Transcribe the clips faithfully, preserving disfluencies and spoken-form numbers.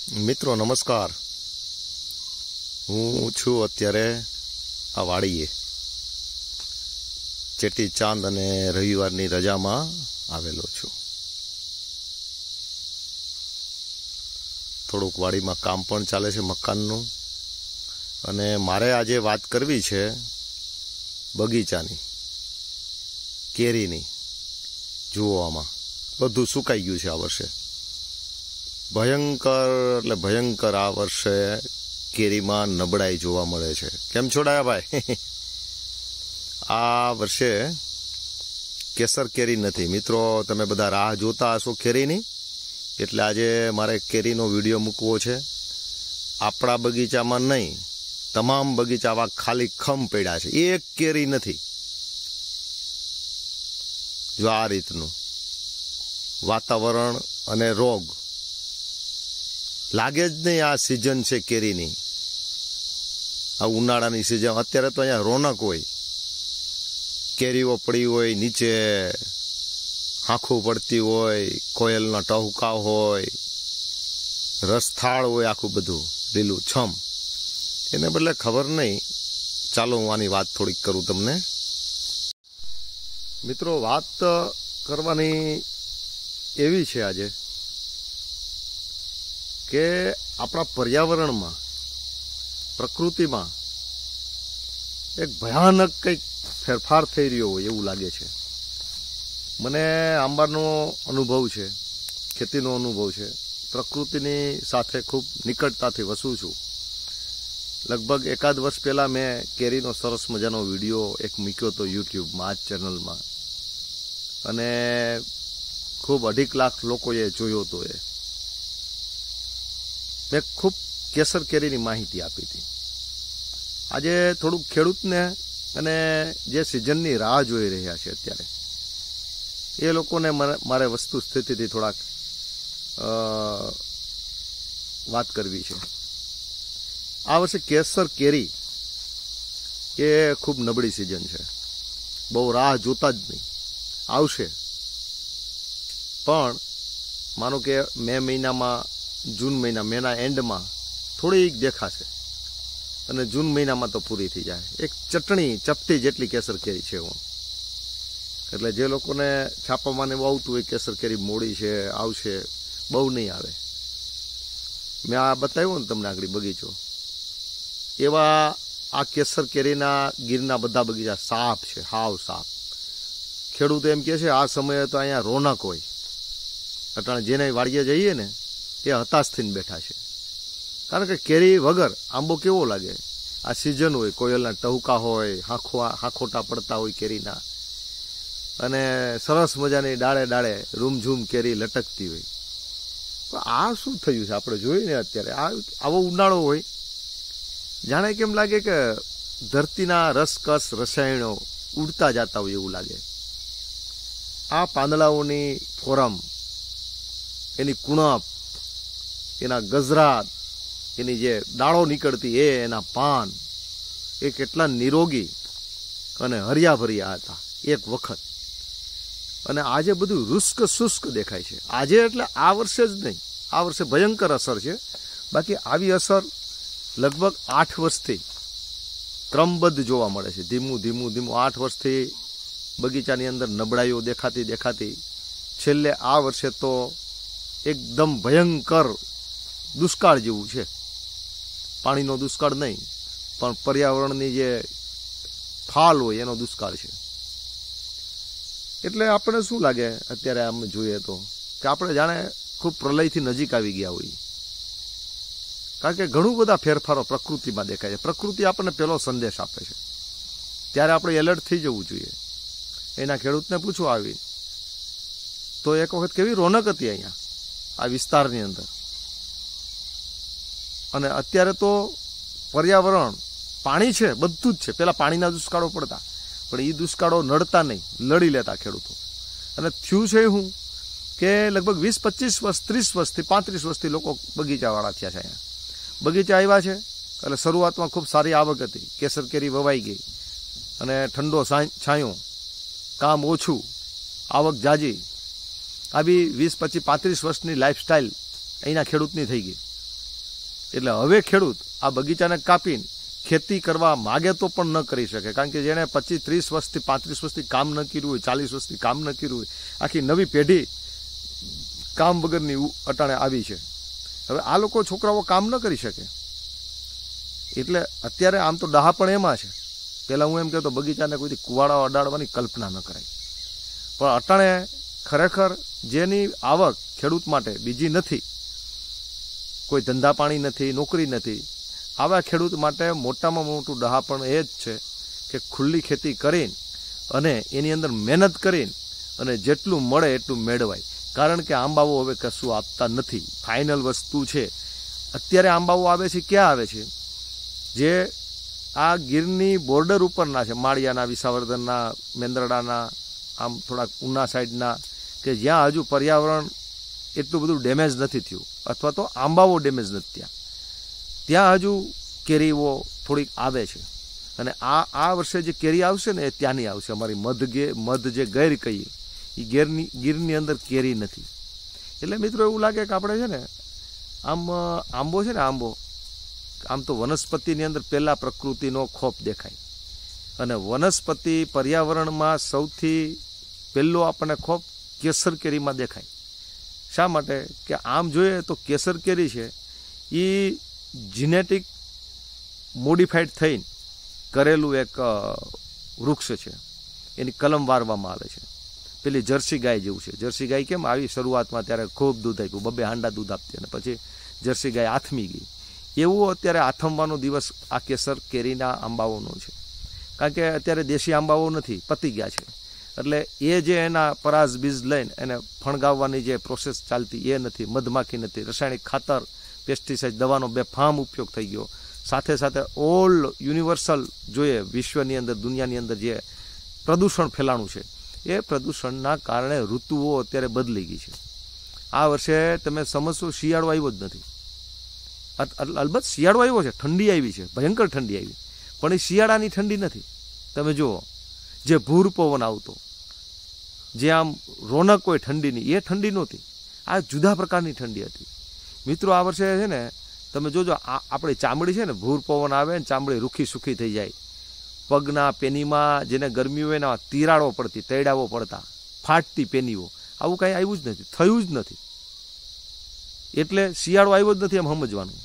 મિત્રો નમસ્કાર। હું છું અત્યારે આ વાડીએ ચેટી ચાંદ અને રવિવારની રજામાં આવેલો છું। થોડુંક વાડીમાં કામ પણ ચાલે છે મકાનનું, અને મારે આજે વાત કરવી છે બગીચાની, કેરીની। જુઓ, આમાં બધું સુકાઈ ગયું છે આ વર્ષે, ભયંકર એટલે ભયંકર આ વર્ષે કેરીમાં નબળાઈ જોવા મળે છે। કેમ છોડાયા ભાઈ? આ વર્ષે કેસર કેરી નથી મિત્રો। તમે બધા રાહ જોતા હશો કેરીની, એટલે આજે મારે કેરીનો વિડીયો મૂકવો છે। આપણા બગીચામાં નહીં, તમામ બગીચા આવા ખાલી ખમ પડ્યા છે, એક કેરી નથી। જો આ રીતનું વાતાવરણ અને રોગ લાગે જ નહીં આ સિઝન છે કેરીની, આ ઉનાળાની સિઝન। અત્યારે તો અહીંયા રોનક હોય, કેરીઓ પડી હોય, નીચે આંખું પડતી હોય, કોયલના ટહુકા હોય, રસથાળ હોય, આખું બધું લીલું છમ। એને બદલે ખબર નહીં। ચાલો હું આની વાત થોડીક કરું તમને। મિત્રો, વાત કરવાની એવી છે આજે કે આપણા પર્યાવરણમાં, પ્રકૃતિમાં એક ભયાનક કંઈક ફેરફાર થઈ રહ્યો હોય એવું લાગે છે મને। આંબાનો અનુભવ છે, ખેતીનો અનુભવ છે, પ્રકૃતિની સાથે ખૂબ નિકટતાથી વસું છું। લગભગ એકાદ વર્ષ પહેલાં મેં કેરીનો સરસ મજાનો વિડીયો એક મૂક્યો હતો યુટ્યુબમાં, આ જ ચેનલમાં, અને ખૂબ અઢીક લાખ લોકોએ જોયો હતો। એ મેં ખૂબ કેસર કેરીની માહિતી આપી હતી। આજે થોડુંક ખેડૂતને અને જે સિઝનની રાહ જોઈ રહ્યા છે અત્યારે, એ લોકોને મારે વસ્તુ સ્થિતિથી થોડાક વાત કરવી છે। આ વર્ષે કેસર કેરી એ ખૂબ નબળી સિઝન છે, બહુ રાહ જોતા જ નહીં, આવશે પણ માનો કે મે મહિનામાં, જૂન મહિના મેના એન્ડમાં થોડીક દેખાશે, અને જૂન મહિનામાં તો પૂરી થઈ જાય। એક ચટણી ચપટી જેટલી કેસર કેરી છે હું, એટલે જે લોકોને છાપામાં એવું આવતું હોય કેસર કેરી મોડી છે, આવશે, બહુ નહીં આવે। મેં આ બતાવ્યું ને તમને આગળ બગીચો, એવા આ કેસર કેરીના ગીરના બધા બગીચા સાફ છે, હાવ સાફ। ખેડૂત એમ કહે છે આ સમયે તો અહીંયા રોનક હોય, અટાણે જેને વાડીએ જઈએ ને એ હતાશ થઈને બેઠા છે, કારણ કે કેરી વગર આંબો કેવો લાગે? આ સિઝન હોય, કોયલના ટહુકા હોય, હાંખો હાંખોટા પડતા હોય કેરીના, અને સરસ મજાની ડાળે ડાળે રૂમઝૂમ કેરી લટકતી હોય। પણ આ શું થયું છે આપણે જોઈએ ને અત્યારે? આ આવો ઉનાળો હોય, જાણે કેમ લાગે કે ધરતીના રસકસ રસાયણો ઉડતા જતા હોય એવું લાગે। આ પાંદડાઓની ફોરમ, એની કુણપ, એના ગજરાત, એની જે દાળો નીકળતી એ, એના પાન, એ કેટલા નિરોગી અને હરિયાભર્યા હતા એક વખત, અને આજે બધું રુસ્ક શુષ્ક દેખાય છે। આજે એટલે આ વર્ષે જ નહીં, આ વર્ષે ભયંકર અસર છે, બાકી આવી અસર લગભગ આઠ વર્ષથી ક્રમબદ્ધ જોવા મળે છે, ધીમું ધીમું ધીમું આઠ વર્ષથી બગીચાની અંદર નબળાઈઓ દેખાતી દેખાતી છેલ્લે આ વર્ષે તો એકદમ ભયંકર દુષ્કાળ જેવું છે। પાણીનો દુષ્કાળ નહીં, પણ પર્યાવરણની જે ફાલ હોય એનો દુષ્કાળ છે। એટલે આપણે શું લાગે અત્યારે આમ જોઈએ તો કે આપણે જાણે ખૂબ પ્રલયથી નજીક આવી ગયા હોઈએ, કારણ કે ઘણું બધા ફેરફારો પ્રકૃતિમાં દેખાય છે। પ્રકૃતિ આપણને પહેલો સંદેશ આપે છે, ત્યારે આપણે એલર્ટ થઈ જવું જોઈએ। એના ખેડૂતને પૂછો આવી તો એક વખત કેવી રોનક હતી અહીંયા આ વિસ્તારની અંદર, અને અત્યારે તો પર્યાવરણ, પાણી છે, બધું જ છે। પેલા પાણીના દુષ્કાળો પડતા, પણ એ દુષ્કાળો નડતા નહીં, લડી લેતા ખેડૂતો। અને થયું છે હું કે લગભગ વીસ પચીસ વર્ષ, ત્રીસ વર્ષથી, પાંત્રીસ વર્ષથી લોકો બગીચાવાળા થયા છે અહીંયા। બગીચા આવ્યા છે એટલે શરૂઆતમાં ખૂબ સારી આવક હતી, કેસર કેરી વવાઈ ગઈ, અને ઠંડો છાંયો, કામ ઓછું, આવક જાજી, આવી વીસ પચીસ પાંત્રીસ વર્ષની લાઈફસ્ટાઈલ અહીંના ખેડૂતની થઈ ગઈ। એટલે હવે ખેડૂત આ બગીચાને કાપીને ખેતી કરવા માગે તો પણ ન કરી શકે, કારણ કે જેણે પચીસ ત્રીસ વર્ષથી પાંત્રીસ વર્ષથી કામ ન કર્યું હોય, ચાલીસ વર્ષથી કામ ન કર્યું હોય, આખી નવી પેઢી કામ વગરની અટાણે આવી છે. હવે આ લોકો છોકરાઓ કામ ન કરી શકે એટલે અત્યારે આમ તો ડહા પણ એમાં છે. પહેલાં હું એમ કહેતો બગીચાને કોઈથી કુવાડાઓ અડાડવાની કલ્પના ન કરાય, પણ અટાણે ખરેખર જેની આવક ખેડૂત માટે બીજી નથી, કોઈ ધંધા પાણી નથી, નોકરી નથી, આવા ખેડૂત માટે મોટામાં મોટું ડહાપણ એ જ છે કે ખુલ્લી ખેતી કરીને અને એની અંદર મહેનત કરીને અને જેટલું મળે એટલું મેળવાય. કારણ કે આંબાઓ હવે કશું આપતા નથી. ફાઇનલ વસ્તુ છે અત્યારે આંબાઓ આવે છે, ક્યાં આવે છે? જે આ ગીરની બોર્ડર ઉપરના છે, માળિયાના, વિસાવર્ધનના, મેંદરડાના, આમ થોડાક ઉના સાઈડના, કે જ્યાં હજુ પર્યાવરણ એટલું બધું ડેમેજ નથી થયું, અથવા તો આંબાઓ ડેમેજ નથી થયા, ત્યાં હજુ કેરીઓ થોડીક આવે છે. અને આ આ વર્ષે જે કેરી આવશે ને એ ત્યાંની આવશે. અમારી મધ ગે મધ જે ગેર કહીએ એ ગેરની ગીરની અંદર કેરી નથી. એટલે મિત્રો એવું લાગે કે આપણે છે ને આમ આંબો છે ને આંબો આમ તો વનસ્પતિની અંદર પહેલાં પ્રકૃતિનો ખોફ દેખાય, અને વનસ્પતિ પર્યાવરણમાં સૌથી પહેલો આપણને ખોફ કેસર કેરીમાં દેખાય. શા માટે? કે આમ જોઈએ તો કેસર કેરી છે એ જીનેટિક મોડિફાઈડ થઈને કરેલું એક વૃક્ષ છે, એની કલમ વારવામાં આવે છે. પેલી જર્સી ગાય જેવું છે. જર્સી ગાય કેમ આવી શરૂઆતમાં ત્યારે ખૂબ દૂધ આપ્યું, બબે હાંડા દૂધ આપતી, અને પછી જર્સી ગાય આથમી ગઈ. એવું અત્યારે આથમવાનો દિવસ આ કેસર કેરીના આંબાઓનો છે. કારણ કે અત્યારે દેશી આંબાઓ નથી, પતી ગયા છે. એટલે એ જે એના પરાઝ બીજ લઈને એને ફણગાવવાની જે પ્રોસેસ ચાલતી એ નથી, મધમાખી નથી, રાસાયણિક ખાતર, પેસ્ટિસાઇડ, દવાનો બેફામ ઉપયોગ થઈ ગયો. સાથે સાથે ઓલ યુનિવર્સલ જોઈએ વિશ્વની અંદર, દુનિયાની અંદર જે પ્રદૂષણ ફેલાણું છે, એ પ્રદૂષણના કારણે ઋતુઓ અત્યારે બદલી ગઈ છે. આ વર્ષે તમે સમજશો શિયાળો આવ્યો જ નથી. અલબત્ત શિયાળો આવ્યો છે, ઠંડી આવી છે, ભયંકર ઠંડી આવી, પણ એ શિયાળાની ઠંડી નથી. તમે જુઓ જે ભૂર પવન આવતો, જે આમ રોનક હોય ઠંડીની, એ ઠંડી નહોતી. આ જુદા પ્રકારની ઠંડી હતી. મિત્રો આ વર્ષે છે ને તમે જોજો આ આપણી ચામડી છે ને, ભૂર પવન આવે ને ચામડી રૂખી સુખી થઈ જાય, પગના પેનીમાં જેને ગરમી હોય ને તિરાડો પડતી, તૈડાઓ પડતા, ફાટતી પેનીઓ, આવું કાંઈ આવ્યું જ નથી, થયું જ નથી. એટલે શિયાળો આવ્યો જ નથી એમ સમજવાનું.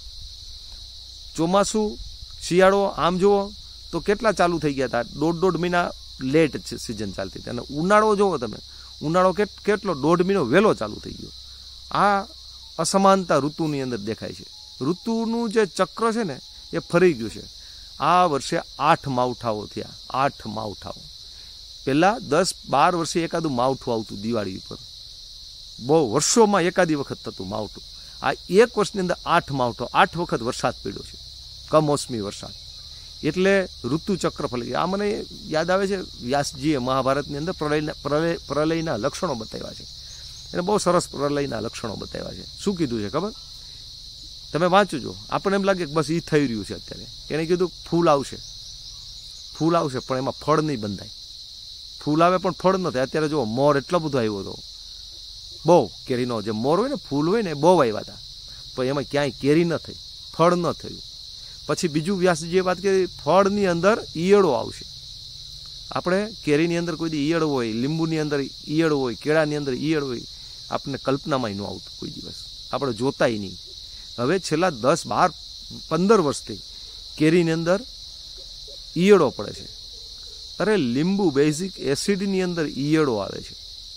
ચોમાસું શિયાળો આમ જુઓ તો કેટલા ચાલુ થઈ ગયા હતા, દોઢ દોઢ મહિના લેટ સિઝન ચાલતી હતી. અને ઉનાળો જુઓ તમે, ઉનાળો કેટલો દોઢ મહિનો વહેલો ચાલુ થઈ ગયો. આ અસમાનતા ઋતુની અંદર દેખાય છે. ઋતુનું જે ચક્ર છે ને એ ફરી ગયું છે. આ વર્ષે આઠ માવઠાઓ થયા, આઠ માવઠાઓ. પહેલાં દસ બાર વર્ષે એકાદું માવઠું આવતું દિવાળી ઉપર, બહુ વર્ષોમાં એકાદી વખત થતું માવઠું. આ એક વર્ષની અંદર આઠ માવઠો, આઠ વખત વરસાદ પડ્યો છે, કમોસમી વરસાદ. એટલે ઋતુ ચક્ર ફરી ગયા. આ મને યાદ આવે છે વ્યાસજીએ મહાભારતની અંદર પ્રલયના પ્રલય પ્રલયના લક્ષણો બતાવ્યા છે. એને બહુ સરસ પ્રલયના લક્ષણો બતાવ્યા છે. શું કીધું છે ખબર? તમે વાંચજો, આપણને એમ લાગે કે બસ એ થઈ રહ્યું છે અત્યારે. એને કીધું ફૂલ આવશે, ફૂલ આવશે પણ એમાં ફળ નહીં બંધાય. ફૂલ આવે પણ ફળ ન થાય. અત્યારે જો મોર એટલો બધો આવ્યો હતો, બહુ કેરીનો જે મોર હોય ને, ફૂલ હોય ને, બહુ આવ્યા હતા, પણ એમાં ક્યાંય કેરી ન થઈ, ફળ ન થયું. પછી બીજું વ્યાસજીએ વાત કરી, ફળની અંદર ઈયળો આવશે. આપણે કેરીની અંદર કોઈ દી ઈયળ હોય, લીંબુની અંદર ઈયળ હોય, કેળાની અંદર ઈયળ હોય, આપણને કલ્પનામાં ન આવતું કોઈ દિવસ, આપણે જોતાય નહીં. હવે છેલ્લા દસ બાર પંદર વર્ષથી કેરીની અંદર ઈયળો પડે છે. અરે લીંબુ બેઝિક એસિડની અંદર ઈયળો આવે છે.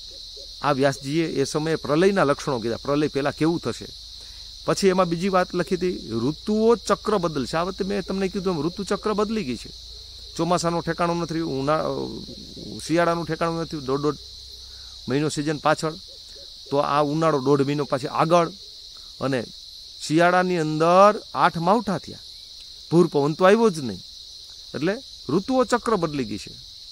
આ વ્યાસજીએ એ સમયે પ્રલયના લક્ષણો કીધા, પ્રલય પહેલાં કેવું થશે. પછી એમાં બીજી વાત લખી હતી, ઋતુઓ ચક્ર બદલશે. આ વખતે મેં તમને કીધું એમ ઋતુ ચક્ર બદલી ગઈ છે. ચોમાસાનું ઠેકાણું નથી, ઉના શિયાળાનું ઠેકાણું નથી, દોઢ દોઢ મહિનો સિઝન પાછળ, તો આ ઉનાળો દોઢ મહિનો પાછી આગળ, અને શિયાળાની અંદર આઠ માવઠા થયા, ભૂર પવન તો આવ્યો જ નહીં. એટલે ઋતુઓ ચક્ર બદલી ગઈ છે,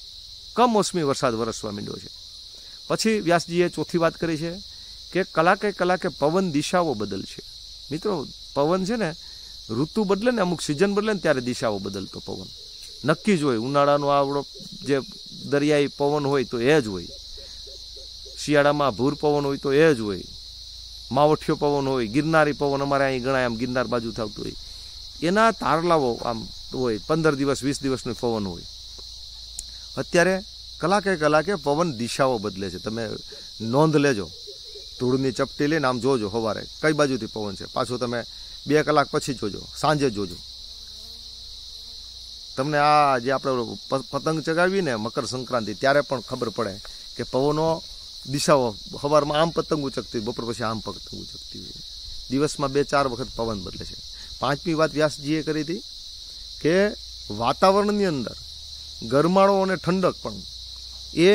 કમોસમી વરસાદ વરસવા માંડ્યો છે. પછી વ્યાસજીએ ચોથી વાત કરી છે કે કલાકે કલાકે પવન દિશાઓ બદલશે. મિત્રો પવન છે ને, ઋતુ બદલે ને, અમુક સિઝન બદલે ને ત્યારે દિશાઓ બદલતો પવન નક્કી જ હોય. ઉનાળાનો આવડો જે દરિયાઈ પવન હોય તો એ જ હોય, શિયાળામાં ભૂર પવન હોય તો એ જ હોય, માવઠિયો પવન હોય, ગિરનારી પવન અમારે અહીં ગણાય, આમ ગિરનાર બાજુ થતું હોય, એના તારલાઓ આમ હોય, પંદર દિવસ વીસ દિવસનું પવન હોય. અત્યારે કલાકે કલાકે પવન દિશાઓ બદલે છે. તમે નોંધ લેજો, ધૂળની ચપટી લઈને આમ જોજો સવારે કઈ બાજુથી પવન છે, પાછું તમે બે કલાક પછી જોજો, સાંજે જોજો. તમને આ જે આપણે પતંગ ચગાવીને મકર સંક્રાંતિ ત્યારે પણ ખબર પડે કે પવનો દિશાઓ, સવારમાં આમ પતંગ ઉચકતી હોય, બપોર પછી આમ પતંગ ઉચકતી હોય. દિવસમાં બે ચાર વખત પવન બદલે છે. પાંચમી વાત વ્યાસજીએ કરી હતી કે વાતાવરણની અંદર ગરમાળો અને ઠંડક પણ એ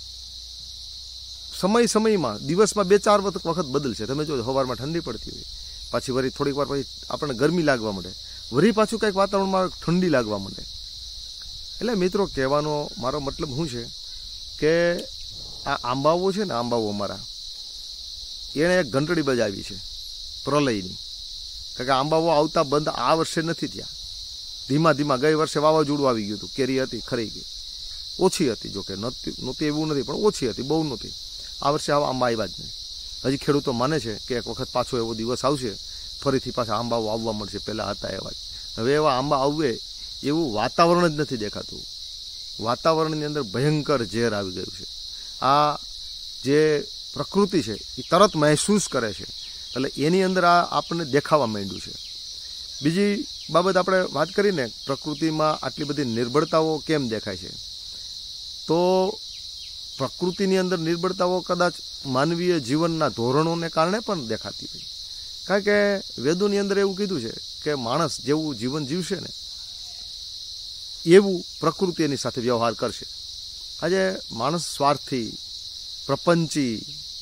સમય સમયમાં દિવસમાં બે ચાર વખત બદલશે. તમે જો સવારમાં ઠંડી પડતી હોય, પાછી વળી થોડીક વાર પછી આપણને ગરમી લાગવા માંડે, વળી પાછું કંઈક વાતાવરણમાં ઠંડી લાગવા માંડે. એટલે મિત્રો કહેવાનો મારો મતલબ શું છે કે આ આંબાઓ છે ને, આંબાઓ અમારા, એણે એક ઘંટડી બજાવી છે પ્રલયની. કારણ કે આંબાઓ આવતા બંધ આ વર્ષે નથી થયા, ધીમા ધીમા. ગઈ વર્ષે વાવાઝોડું આવી ગયું હતું, કેરી હતી ખરી ગઈ, ઓછી હતી, જોકે નહોતી નહોતી એવું નથી, પણ ઓછી હતી, બહુ નહોતી. આ વર્ષે આવા આંબા આવ્યા જ નહીં. હજી ખેડૂતો માને છે કે એક વખત પાછો એવો દિવસ આવશે, ફરીથી પાછા આંબાઓ આવવા મળશે, પહેલાં હતા એવા જ. હવે એવા આંબા આવવે એવું વાતાવરણ જ નથી દેખાતું. વાતાવરણની અંદર ભયંકર ઝેર આવી ગયું છે. આ જે પ્રકૃતિ છે એ તરત મહેસૂસ કરે છે, એટલે એની અંદર આ આપણને દેખાવા માંડ્યું છે. બીજી બાબત આપણે વાત કરીને, પ્રકૃતિમાં આટલી બધી નિર્બળતાઓ કેમ દેખાય છે, તો પ્રકૃતિની અંદર નિર્બળતાઓ કદાચ માનવીય જીવનના ધોરણોને કારણે પણ દેખાતી હોય. કારણ કે વેદોની અંદર એવું કીધું છે કે માણસ જેવું જીવન જીવશે ને એવું પ્રકૃતિ એની સાથે વ્યવહાર કરશે. આજે માણસ સ્વાર્થી, પ્રપંચી,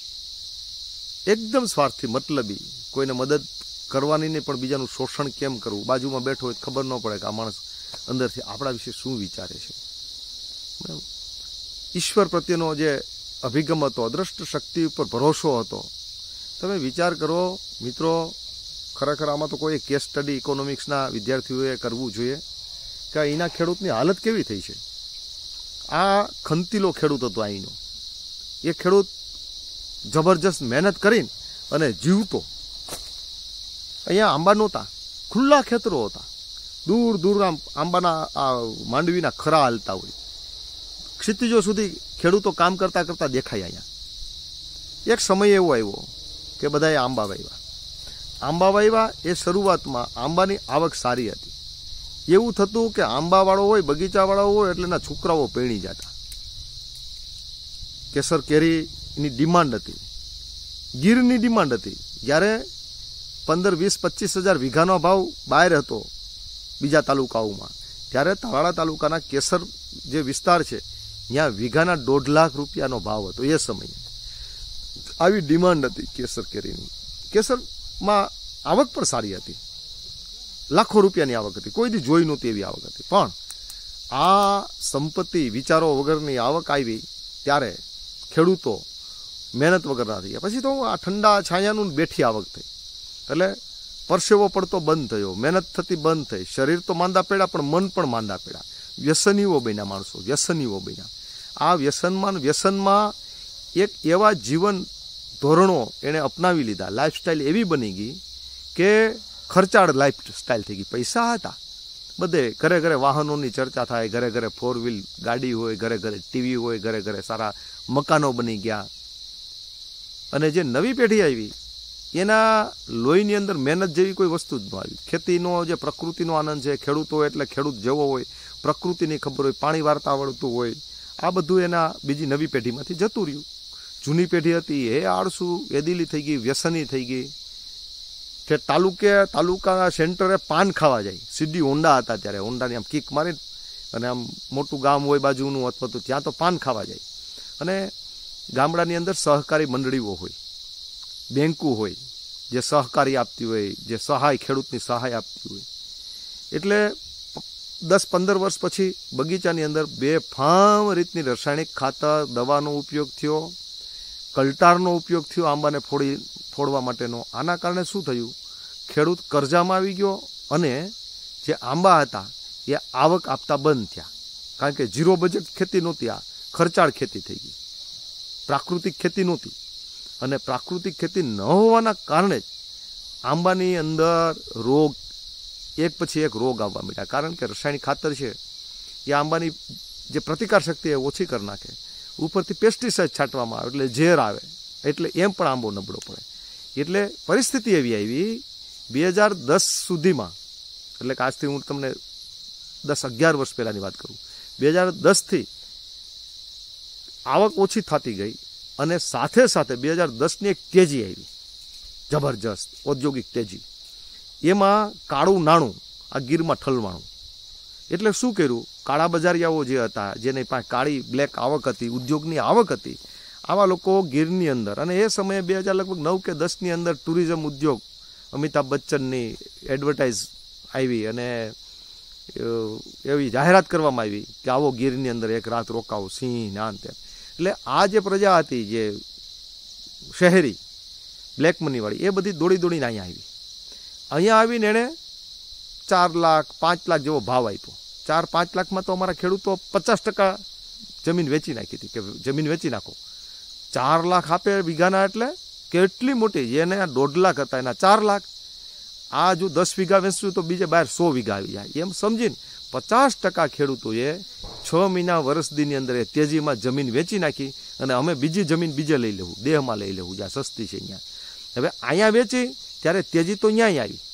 એકદમ સ્વાર્થી, મતલબી, કોઈને મદદ કરવાની નહીં પણ બીજાનું શોષણ કેમ કરવું. બાજુમાં બેઠો હોય ખબર ન પડે કે આ માણસ અંદરથી આપણા વિશે શું વિચારે છે. બરાબર. ઈશ્વર પ્રત્યેનો જે અભિગમ હતો, અદ્રષ્ટ શક્તિ ઉપર ભરોસો હતો. તમે વિચાર કરો મિત્રો, ખરેખર આમાં તો કોઈ કેસ સ્ટડી ઇકોનોમિક્સના વિદ્યાર્થીઓએ કરવું જોઈએ કે અહીંના ખેડૂતની હાલત કેવી થઈ છે. આ ખંતીલો ખેડૂત હતો અહીંનો. એ ખેડૂત જબરજસ્ત મહેનત કરીને અને જીવતો. અહીંયા આંબા નહોતા, ખુલ્લા ખેતરો હતા, દૂર દૂર આમ આંબાના આ માંડવીના ખરા હાલતા હોય, ક્ષિતિજો સુધી ખેડૂતો કામ કરતા કરતા દેખાય. અહીંયા એક સમય એવો આવ્યો કે બધાએ આંબા વાવ્યા. આંબા વાવ્યા એ શરૂઆતમાં આંબાની આવક સારી હતી. એવું થતું કે આંબાવાળો હોય, બગીચાવાળો હોય એટલે એના છોકરાઓ પૈણી જતા. કેસર કેરીની ડિમાન્ડ હતી, ગીરની ડિમાન્ડ હતી. જ્યારે પંદર વીસ પચીસ હજાર વીઘાનો ભાવ બહાર હતો બીજા તાલુકાઓમાં, ત્યારે તાલાળા તાલુકાના કેસર જે વિસ્તાર છે ત્યાં વીઘાના દોઢ લાખ રૂપિયાનો ભાવ હતો. એ સમયે આવી ડિમાન્ડ હતી કેસર કેરીની. કેસરમાં આવક પણ સારી હતી, લાખો રૂપિયાની આવક હતી, કોઈ દી જોઈ નહોતી એવી આવક હતી. પણ આ સંપત્તિ વિચારો વગરની આવક આવી ત્યારે ખેડૂતો મહેનત વગરના થઈ ગયા. પછી તો આ ઠંડા છાયાનું બેઠી આવક થઈ, એટલે પરસેવો પડતો બંધ થયો, મહેનત થતી બંધ થઈ. શરીર તો માંદા પડ્યા પણ મન પણ માંદા પડ્યા. વ્યસનીઓ બન્યા માણસો, વ્યસનીઓ બન્યા. આ વ્યસનમાં વ્યસનમાં એક એવા જીવન ધોરણો એણે અપનાવી લીધા, લાઈફસ્ટાઈલ એવી બની ગઈ કે ખર્ચાળ લાઈફ સ્ટાઈલ થઈ ગઈ. પૈસા હતા બધે, ઘરે ઘરે વાહનોની ચર્ચા થાય, ઘરે ઘરે ફોર વ્હીલ ગાડી હોય, ઘરે ઘરે ટીવી હોય, ઘરે ઘરે સારા મકાનો બની ગયા. અને જે નવી પેઢી આવી એના લોહીની અંદર મહેનત જેવી કોઈ વસ્તુ જ ન આવી. ખેતીનો જે પ્રકૃતિનો આનંદ છે, ખેડૂતો એટલે ખેડૂત જેવો હોય, પ્રકૃતિની ખબર હોય, પાણી વાર્તા આવડતું હોય, આ બધું એના બીજી નવી પેઢીમાંથી જતું રહ્યું. જૂની પેઢી હતી એ આળસુ, એદીલી થઈ ગઈ, વ્યસની થઈ ગઈ. કે તાલુકે તાલુકા સેન્ટરે પાન ખાવા જાય. સીધી હોન્ડા હતા ત્યારે, હોન્ડાની આમ કિક મારી અને આમ મોટું ગામ હોય બાજુનું અથવા તો ત્યાં તો પાન ખાવા જાય. અને ગામડાની અંદર સહકારી મંડળીઓ હોય, બેંકો હોય જે સહકારી આપતી હોય, જે સહાય ખેડૂતની સહાય આપતી હોય. એટલે દસ પંદર વર્ષ પછી બગીચાની અંદર બેફામ રીતની રાસાયણિક ખાતર, દવાનો ઉપયોગ થયો, કલ્ટારનો ઉપયોગ થયો આંબાને ફોડી ફોડવા માટેનો. આના કારણે શું થયું, ખેડૂત કરજામાં આવી ગયો અને જે આંબા હતા એ આવક આપતા બંધ થયા. કારણ કે ઝીરો બજેટ ખેતી નહોતી, આ ખર્ચાળ ખેતી થઈ ગઈ, પ્રાકૃતિક ખેતી નહોતી. અને પ્રાકૃતિક ખેતી ન હોવાના કારણે જ આંબાની અંદર રોગ એક પછી એક રોગ આવવા માંડ્યા. કારણ કે રાસાયણિક ખાતર છે એ આંબાની જે પ્રતિકાર શક્તિ એ ઓછી કરી નાખે, ઉપરથી પેસ્ટિસાઇડ છાંટવામાં આવે એટલે ઝેર આવે, એટલે એમ પણ આંબો નબળો પડે. એટલે પરિસ્થિતિ એવી આવી બે હજાર દસ સુધીમાં, એટલે કે આજથી હું તમને દસ અગિયાર વર્ષ પહેલાંની વાત કરું, બે હજાર દસથી આવક ઓછી થતી ગઈ અને સાથે સાથે બે હજાર દસની એક તેજી આવી, જબરજસ્ત ઔદ્યોગિક તેજી. એમાં કાળું નાણું આ ગીરમાં ઠલવાણું. એટલે શું કર્યું, કાળા બજારિયાઓ જે હતા, જેની પાસે કાળી બ્લેક આવક હતી, ઉદ્યોગની આવક હતી, આવા લોકો ગીરની અંદર, અને એ સમયે બે હજાર લગભગ નવ કે દસની અંદર ટુરિઝમ ઉદ્યોગ અમિતાભ બચ્ચનની એડવર્ટાઇઝ આવી અને એવી જાહેરાત કરવામાં આવી કે આવો ગીરની અંદર એક રાત રોકાવો, સિંહ ના તેમ. એટલે આ જે પ્રજા હતી, જે શહેરી બ્લેક મનીવાળી, એ બધી દોડી દોડીને અહીંયા આવી. અહીંયા આવીને એણે ચાર લાખ પાંચ લાખ જેવો ભાવ આપ્યો. ચાર પાંચ લાખમાં તો અમારા ખેડૂતો પચાસ ટકા જમીન વેચી નાખી હતી કે જમીન વેચી નાખો. ચાર લાખ આપે વીઘાના, એટલે કેટલી મોટી, જેને દોઢ લાખ હતા એના ચાર લાખ. આ જો દસ વીઘા વેચશું તો બીજે બહાર સો વીઘા આવી જાય. એમ સમજીને પચાસ ટકા ખેડૂતોએ છ મહિના વર્ષ દીની અંદર એ તેજીમાં જમીન વેચી નાખી અને અમે બીજી જમીન બીજે લઈ લેવું, દેહમાં લઈ લેવું, જ્યાં સસ્તી છે અહીંયા. હવે અહીંયા વેચી ત્યારે તેજી તો ન્યાય આવી.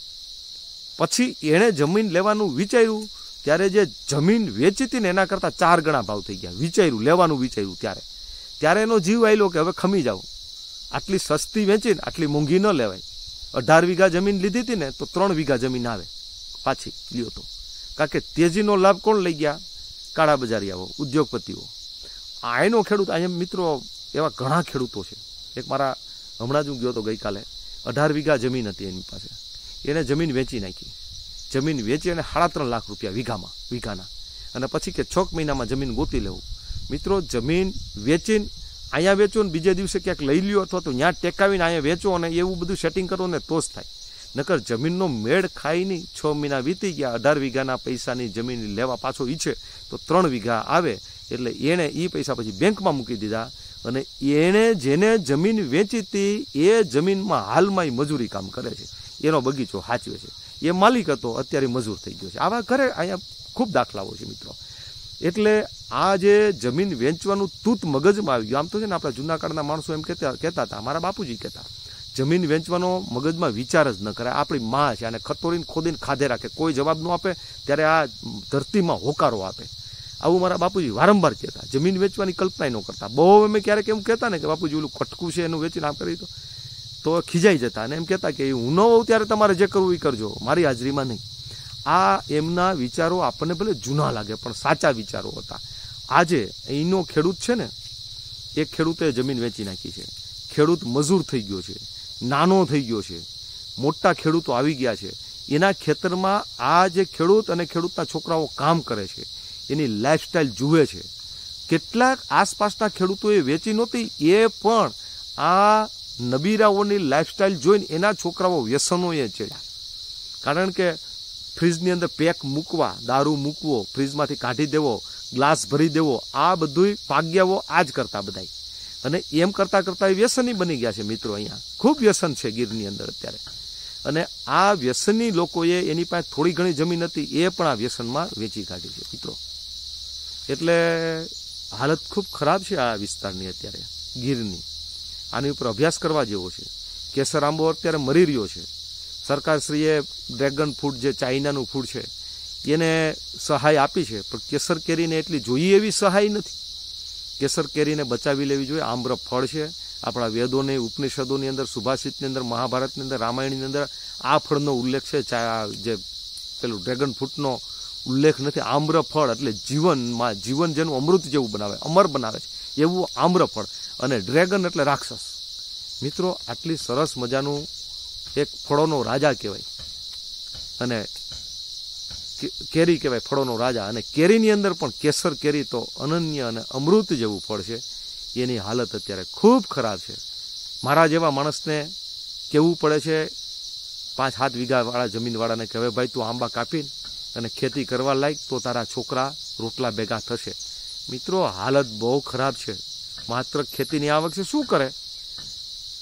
પછી એણે જમીન લેવાનું વિચાર્યું ત્યારે જે જમીન વેચી હતી ને એના કરતાં ચાર ગણા ભાવ થઈ ગયા. વિચાર્યું, લેવાનું વિચાર્યું ત્યારે ત્યારે એનો જીવ આવેલો કે હવે ખમી જાઓ, આટલી સસ્તી વેચીને આટલી મોંઘી ન લેવાય. અઢાર વીઘા જમીન લીધી હતી ને તો ત્રણ વીઘા જમીન આવે પાછી લ્યો તો. કારણ કે તેજીનો લાભ કોણ લઈ ગયા? કાળા બજારિયાઓ, ઉદ્યોગપતિઓ. આ એનો ખેડૂત, અહીંયા મિત્રો એવા ઘણા ખેડૂતો છે. એક મારા હમણાં જ હું ગયો તો ગઈકાલે, અઢાર વીઘા જમીન હતી એની પાસે, એને જમીન વેચી નાખી. જમીન વેચી અને સાડા ત્રણ લાખ રૂપિયા વીઘામાં વીઘાના, અને પછી કે છ મહિનામાં જમીન ગોતી લેવું. મિત્રો જમીન વેચીને અહીંયા વેચો ને બીજે દિવસે ક્યાંક લઈ લ્યો, અથવા તો ત્યાં ટેકાવીને અહીંયા વેચો, અને એવું બધું સેટિંગ કરો ને તો જ થાય. નકર જમીનનો મેળ ખાઈ નહીં. છ મહિના વીતી ગયા, અઢાર વીઘાના પૈસાની જમીન લેવા પાછો ઈચ્છે તો ત્રણ વીઘા આવે, એટલે એણે એ પૈસા પછી બેંકમાં મૂકી દીધા. અને એણે જેને જમીન વેચી હતી એ જમીનમાં હાલમાં એ મજૂરી કામ કરે છે, એનો બગીચો સાચવે છે. એ માલિક હતો, અત્યારે મજૂર થઈ ગયો છે. આવા ઘરે અહીંયા ખૂબ દાખલાઓ છે મિત્રો. એટલે આ જે જમીન વેચવાનું તૂત મગજમાં આવી ગયું. આમ તો છે ને આપણા જૂના કાળના માણસો એમ કહેતા કહેતા હતા, મારા બાપુજી કહેતા, જમીન વેચવાનો મગજમાં વિચાર જ ન કરાય. આપણી માં છે, અને ખતોરીને ખોદીને ખાધે રાખે, કોઈ જવાબ ન આપે ત્યારે આ ધરતીમાં હોકારો આપે. આવું મારા બાપુજી વારંવાર કહેતા. જમીન વેચવાની કલ્પના ન કરતા. બહુ અમે ક્યારેક એમ કહેતા ને કે બાપુજી ઓલું કટકું છે એનું વેચીને આમ કરી દો, તો ખીજાઈ જતા અને એમ કહેતા કે હું ન હોઉં ત્યારે તમારે જે કરવું એ કરજો, મારી હાજરીમાં નહીં. આ એમના વિચારો આપણને ભલે જૂના લાગે પણ સાચા વિચારો હતા. આજે અહીંનો ખેડૂત છે ને, એક ખેડૂતે જમીન વેચી નાખી છે. ખેડૂત મજૂર થઈ ગયો છે, નાનો થઈ ગયો છે, મોટા ખેડૂતો આવી ગયા છે. એના ખેતરમાં આ જે ખેડૂત અને ખેડૂતના છોકરાઓ કામ કરે છે, એની લાઈફસ્ટાઈલ જુએ છે. કેટલાક આસપાસના ખેડૂતોએ વેચી નહોતી, એ પણ આ નબીરાઓની લાઈફસ્ટાઈલ જોઈને એના છોકરાઓ વ્યસનોએ ચડ્યા. કારણ કે ફ્રીજની અંદર પેક મૂકવા, દારૂ મૂકવો, ફ્રીજમાંથી કાઢી દેવો, ગ્લાસ ભરી દેવો, આ બધું પાગ્યાઓ આ જ કરતા બધાય. અને એમ કરતાં કરતાં એ વ્યસની બની ગયા છે મિત્રો. અહીંયા ખૂબ વ્યસન છે ગીરની અંદર અત્યારે. અને આ વ્યસની લોકોએ એની પાસે થોડી ઘણી જમીન હતી એ પણ આ વ્યસનમાં વેચી કાઢી છે મિત્રો. એટલે હાલત ખૂબ ખરાબ છે આ વિસ્તારની અત્યારે ગીરની. આની ઉપર અભ્યાસ કરવા જેવો છે. કેસર આંબો અત્યારે મરી રહ્યો છે. સરકારશ્રીએ ડ્રેગન ફ્રૂટ, જે ચાઇનાનું ફૂડ છે, એને સહાય આપી છે, પણ કેસર કેરીને એટલી જોઈએ એવી સહાય નથી. કેસર કેરીને બચાવી લેવી જોઈએ. આમ્ર ફળ છે. આપણા વેદોની, ઉપનિષદોની અંદર, સુભાષિતની અંદર, મહાભારતની અંદર, રામાયણની અંદર આ ફળનો ઉલ્લેખ છે. જે પેલું ડ્રેગન ફ્રૂટનો ઉલ્લેખ નથી. આમ્ર ફળ એટલે જીવનમાં, જીવન જેનું અમૃત જેવું બનાવે, અમર બનાવે છે, એવું આમ્ર ફળ. અને ડ્રેગન એટલે રાક્ષસ. મિત્રો આટલી સરસ મજાનું એક ફળોનો રાજા કહેવાય, અને કેરી કહેવાય ફળોનો રાજા. અને કેરીની અંદર પણ કેસર કેરી તો અનન્ય અને અમૃત જેવું ફળ છે. એની હાલત અત્યારે ખૂબ ખરાબ છે. મારા જેવા માણસને કહેવું પડે છે, પાંચ સાત વીઘાવાળા જમીનવાળાને કે હવે ભાઈ તું આંબા કાપીને અને ખેતી કરવા લાયક તો તારા છોકરા રોટલા ભેગા થશે. મિત્રો હાલત બહુ ખરાબ છે. માત્ર ખેતીની આવક છે, શું કરે?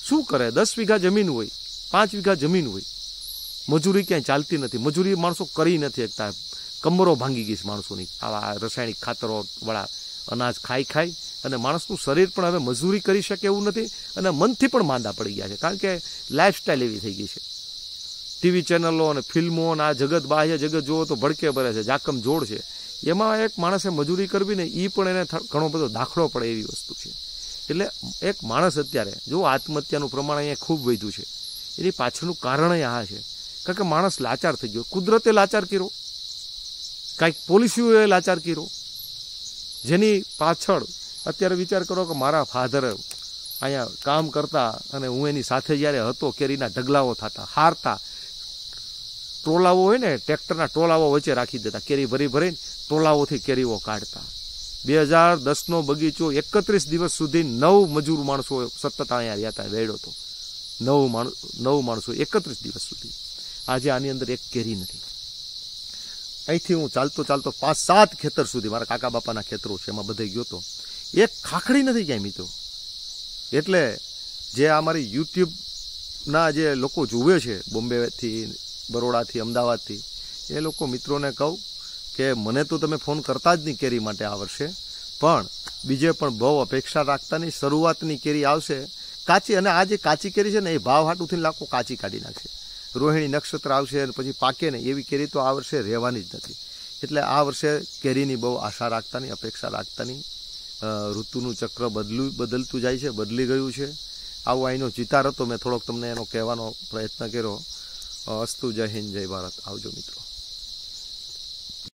શું કરે? દસ વીઘા જમીન હોય, પાંચ વીઘા જમીન હોય, મજૂરી ક્યાંય ચાલતી નથી, મજૂરી માણસો કરી નથી શકતા, કમરો ભાંગી ગઈ છે માણસોની આવા રાસાયણિક ખાતરો વાળા અનાજ ખાઈ ખાઈ, અને માણસનું શરીર પણ હવે મજૂરી કરી શકે એવું નથી, અને મનથી પણ માંદા પડી ગયા છે, કારણ કે લાઈફસ્ટાઈલ એવી થઈ ગઈ છે. ટીવી ચેનલો અને ફિલ્મો અને આ જગત, બાહ્ય જગત જુઓ તો ભડકે ભરે છે, જાકમ જોડ છે. એમાં એક માણસે મજૂરી કરવી ને એ પણ એને ઘણો બધો દાખલો પડે એવી વસ્તુ છે. એટલે એક માણસ અત્યારે જો આત્મહત્યાનું પ્રમાણ અહીંયા ખૂબ વધ્યું છે, એની પાછળનું કારણ આ છે, કારણ કે માણસ લાચાર થઈ ગયો. કુદરતે લાચાર કર્યો, કાંઈક પોલિસીઓએ લાચાર કર્યો, જેની પાછળ અત્યારે વિચાર કરો કે મારા ફાધર અહીંયા કામ કરતા અને હું એની સાથે જ્યારે હતો, કેરીના ઢગલાઓ થતા, હારતા, ટોલાવો હોય ને, ટ્રેક્ટરના ટોલાવો વચ્ચે રાખી દેતા, કેરી ભરી ભરીને ટોલાઓથી કેરીઓ કાઢતા. બે હજાર દસનો બગીચો એકત્રીસ દિવસ સુધી નવ મજૂર માણસો સતત અહીંયા રહ્યા હતા, વેડ્યો હતો. નવ માણસ નવ માણસો એકત્રીસ દિવસ સુધી. આજે આની અંદર એક કેરી નથી. અહીંથી હું ચાલતો ચાલતો પાંચ સાત ખેતર સુધી, મારા કાકા બાપાના ખેતરો છે, એમાં બધે ગયો તો એક ખાખડી નથી ક્યાંય મિત્રો. એટલે જે આ મારી યુટ્યુબના જે લોકો જુએ છે, બોમ્બેથી, બરોડાથી, અમદાવાદથી, એ લોકો મિત્રોને કહું કે મને તો તમે ફોન કરતા જ નહીં કેરી માટે આ વર્ષે, પણ બીજે પણ બહુ અપેક્ષા રાખતા નહીં. શરૂઆતની કેરી આવશે કાચી, અને આ જે કાચી કેરી છે ને એ ભાવ હાટુથી લાખો કાચી કાઢી નાખશે. રોહિણી નક્ષત્ર આવશે અને પછી પાકે ને એવી કેરી તો આ વર્ષે રહેવાની જ નથી. એટલે આ વર્ષે કેરીની બહુ આશા રાખતા નહીં, અપેક્ષા રાખતા નહીં. ઋતુનું ચક્ર બદલું બદલતું જાય છે, બદલી ગયું છે. આવો અહીંનો ચિતાર હતો, મેં થોડોક તમને એનો કહેવાનો પ્રયત્ન કર્યો. અસ્તુ, જય હિન્દ, જય ભારત. આવજો મિત્રો.